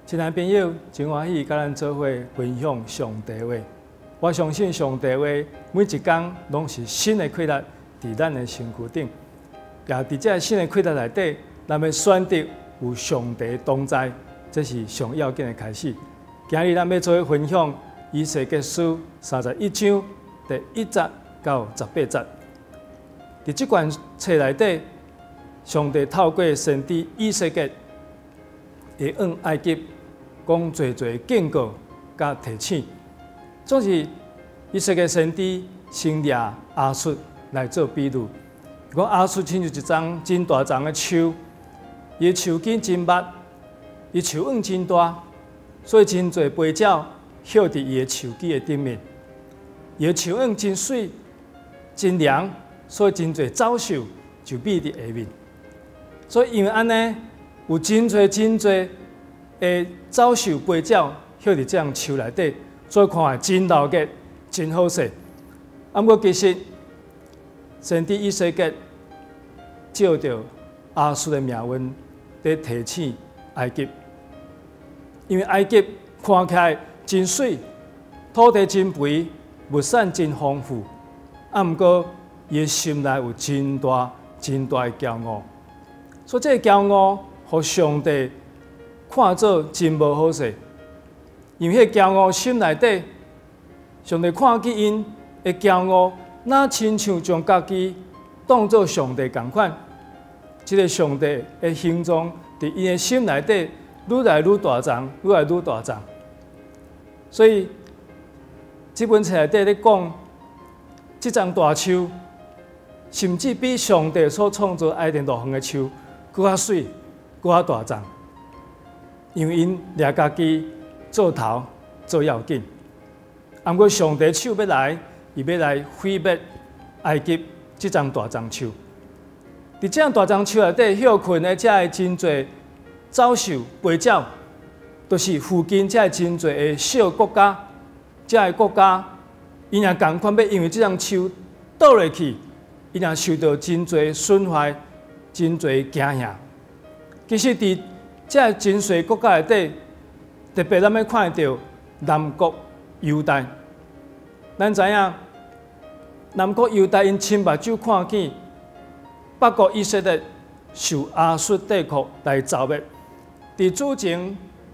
亲爱朋友，真欢喜甲咱做伙分享上帝话。我相信上帝话每一天拢是新的开拓伫咱的身躯顶，也伫这新的开拓内底，咱要选择有上帝同在，这是上要紧的开始。今日咱要做伙分享以西结书31章第1节到18节。伫这卷册内底，上帝透过先知以西结会往埃及讲侪警告甲提醒，总是以西结先知先掠亚述来做比喻。讲亚述亲像一丛真大丛的树，伊的树根真密，伊树往真大，所以真侪飞鸟歇伫伊的树枝的顶面。伊的树往真水、真凉，所以真侪走兽就觅伫下面。所以因为安尼，有真侪的走兽飞鸟歇伫这样树内底，所以看来真闹热、真好势。啊，不过其实先知以西结照着亚述的命运，在提醒埃及，因为埃及看起来真水，土地真肥，物产真丰富，啊，不过伊的心内有真大的骄傲，所以这个骄傲，互上帝看做真无好势。因为迄骄傲心内底，上帝看见因的骄傲，那亲像将家己当作上帝同款。这个上帝的形状，伫因的心内底愈来愈大丛，愈来愈大丛。所以，这本册内底咧讲，这丛大树，甚至比上帝所创造爱甸大园的树搁较水，搁较大丛。因为因掠家己做头做要紧，啊，不过上帝手要来，伊要来毁灭埃及这丛大丛树。伫这样大丛树内底休困的，才会真侪走兽、飞鸟，都是附近才会真侪的小国家，这个国家，因也同款要因为这丛树倒落去，因也受到真侪损坏、真侪惊吓。其实伫这真侪国家内底，特别咱要看到南国犹大。咱知影，南国犹大因亲目睭看见北国以色列受亚述帝国来糟灭。伫主前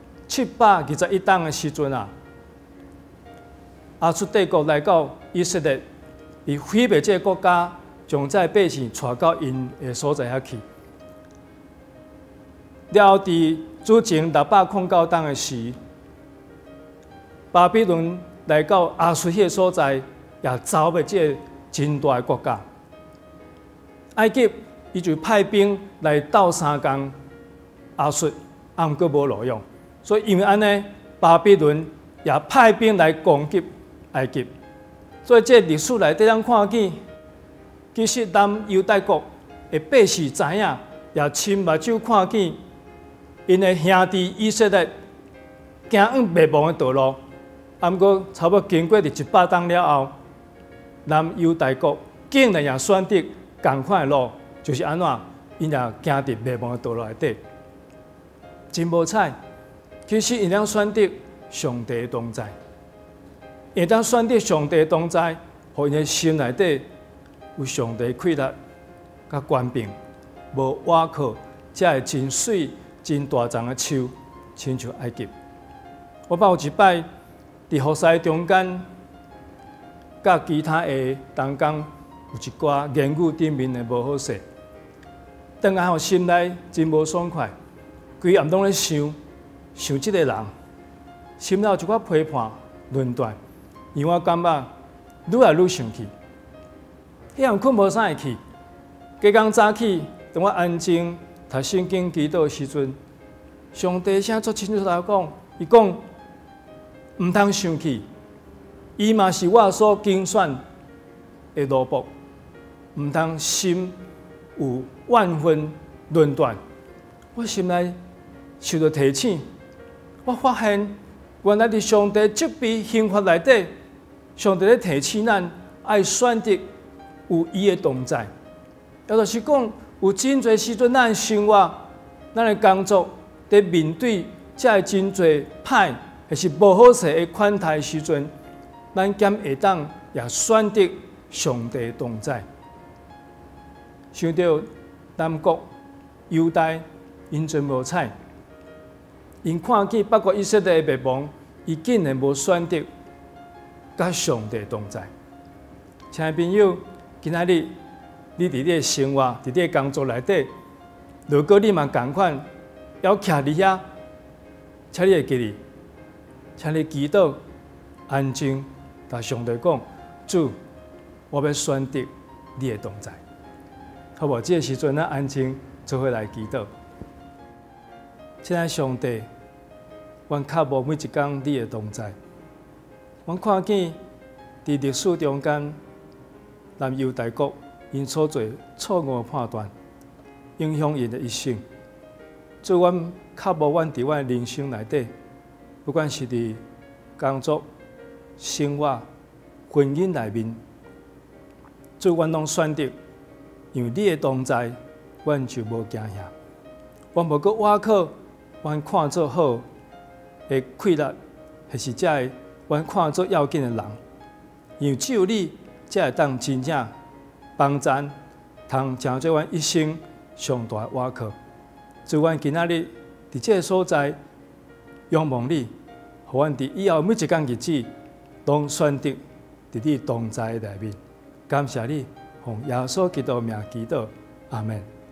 721档的时阵啊，亚述帝国来到以色列，伊毁灭这个国家，将这百姓带到因的所在遐去。了后，伫主前609档的时，巴比伦来到亚述迄个所在，也糟灭这个真大的国家。埃及伊就派兵来斗3工亚述，啊，毋过无路用，所以因为安尼，巴比伦也派兵来攻击埃及。所以这历史内底咱看见，其实南犹大国的百姓知影，也亲目睭看见。因的兄弟以色列行往灭亡的道路，啊，不过差不多经过100档了后，南犹大国竟然也选择同款的路，就是安怎？因也行伫灭亡的道路内底，真无彩。其实因当选择上帝的同在，因当选择上帝的同在，互因的心内底有上帝开拓甲权柄，无倚靠，才会真水。真大丛的树，亲像埃及。我捌有一摆伫河西中间，甲其他的同工有一寡言语顶面的无好势，当下互心内真无爽快，规暗拢咧想即个人，心内有一寡批判、论断，让我感觉愈来愈生气。迄样困无啥会去，加工早起，等我安静。读圣经祈祷的时阵，上帝声足清楚来讲，伊讲毋通生气，伊嘛是我所拣选的奴仆，毋通心有怨愤论断。我心内受到提醒，我发现原来伫上帝责备刑罚内底，上帝咧提醒咱爱选择有伊的同在，也就是讲。有真侪时阵，咱的生活、咱的工作，在面对这真侪歹，还是无好势的款待时阵，咱兼会当也选择上帝同在。想到南国犹大，因真无彩，因看见北国以色列的灭亡，伊竟然无选择甲上帝同在。亲爱的朋友，今仔日你伫你的生活、伫你的工作内底，如果你嘛同款，要徛伫遐，请你会记哩，请你祈祷、安静，甲上帝讲：主，我要选择你的同在。好无？这个时阵，咱安静做伙来祈祷。亲爱的上帝，阮渴慕每一天你的同在。阮看见伫历史中间，南犹大国因所做错误的判断，影响因的一生。做阮渴慕阮伫阮的人生内底，不管是伫工作、生活、婚姻内面，做阮拢选择。因为你的同在，阮就无惊吓。阮无搁倚靠阮看做好的气力，还是这个阮看做要紧的人。因为只有你才会当真正帮咱，通成做阮一生上大的倚靠。所以，阮今仔日伫这个所在仰望你，互阮伫以后每一天日子，拢选择伫你同在内面。感谢你。奉耶稣基督名祈祷，阿门。